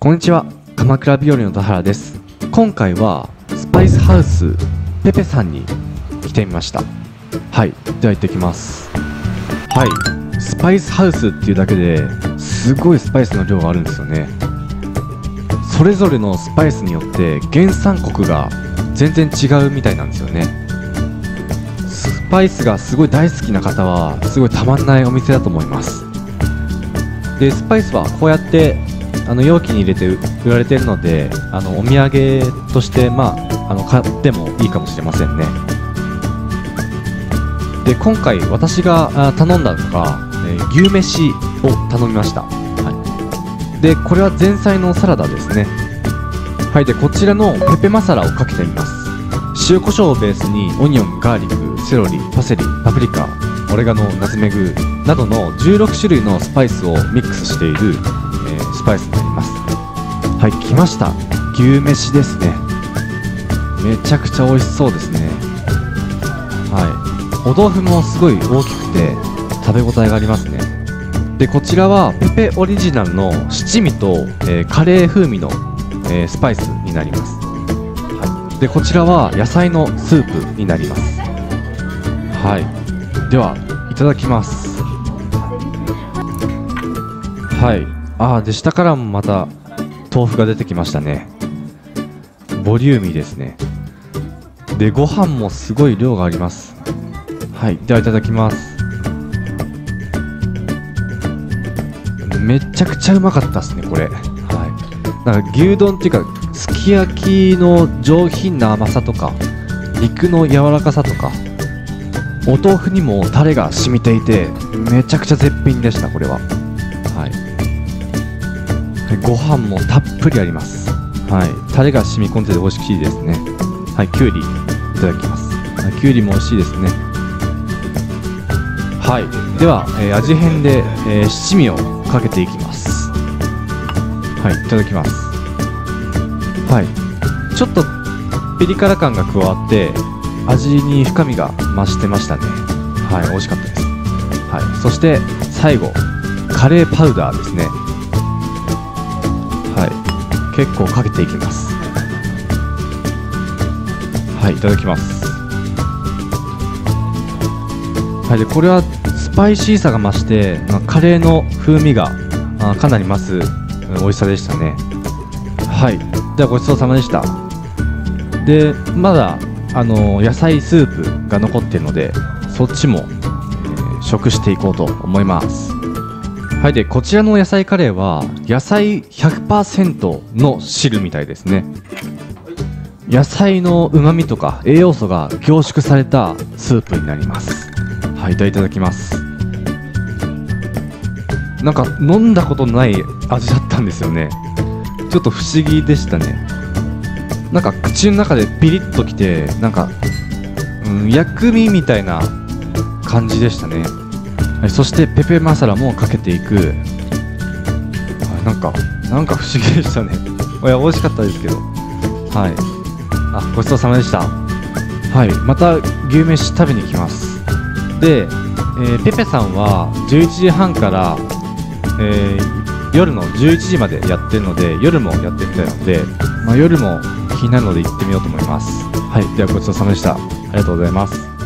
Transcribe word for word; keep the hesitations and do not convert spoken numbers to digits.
こんにちは、鎌倉日和の田原です。今回はスパイスハウスペペさんに来てみました。はい、では行ってきます。はい、スパイスハウスっていうだけですごいスパイスの量があるんですよね。それぞれのスパイスによって原産国が全然違うみたいなんですよね。スパイスがすごい大好きな方はすごいたまんないお店だと思います。でスパイスはこうやってあの容器に入れて売られているので、あのお土産としてまああの買ってもいいかもしれませんね。で今回私が頼んだのが、えー、牛飯を頼みました。はい、でこれは前菜のサラダですね。はい、でこちらのペペマサラをかけてみます。塩コショウをベースにオニオン、ガーリック、セロリ、パセリ、パプリカ、オレガノ、ナツメグなどのじゅうろくしゅるいのスパイスをミックスしている、えー、スパイスになります。はい、来ました。牛飯ですね。めちゃくちゃ美味しそうですね。はい、お豆腐もすごい大きくて食べ応えがありますね。でこちらはペペオリジナルの七味と、えー、カレー風味の、えー、スパイスになります。はい、でこちらは野菜のスープになります。はい、ではいただきます。はい、あーで下からもまた豆腐が出てきましたね。ボリューミーですね。でご飯もすごい量があります。はい、ではいただきます。めちゃくちゃうまかったですねこれ。はい、なんか牛丼っていうかすき焼きの上品な甘さとか肉の柔らかさとかお豆腐にもタレが染みていてめちゃくちゃ絶品でしたこれは。はい、ご飯もたっぷりあります。はい、タレが染み込んでて美味しいですね。はい、きゅうりいただきます。はい、きゅうりも美味しいですね。はい、では、えー、味変で、えー、七味をかけていきます。はい、いただきます。はい、ちょっとピリ辛感が加わって味に深みが増してましたね。はい、美味しかったです。はい、そして最後カレーパウダーですね。はい、結構かけていきます。はい、いただきます。はい、でこれはスパイシーさが増してカレーの風味がかなり増す美味しさでしたね。はい、ではごちそうさまでした。でまだあの野菜スープが残っているのでそっちも、えー、食していこうと思います。はい、でこちらの野菜カレーは野菜 ひゃくパーセント の汁みたいですね。野菜のうまみとか栄養素が凝縮されたスープになります。はい、ではいただきます。なんか飲んだことのない味だったんですよね。ちょっと不思議でしたね。なんか口の中でピリッときてなんか、うん、薬味みたいな感じでしたね。はい、そしてペペマサラもかけていく。はい、なんかなんか不思議でしたね。いや美味しかったですけど。はい、あごちそうさまでした。はい、また牛飯食べに行きます。で、えー、ペペさんはじゅういちじはんから、えー、夜のじゅういちじまでやってるので夜もやってるみたいなので、まあ、夜も気になるので行ってみようと思います。はい、ではごちそうさまでした。ありがとうございます。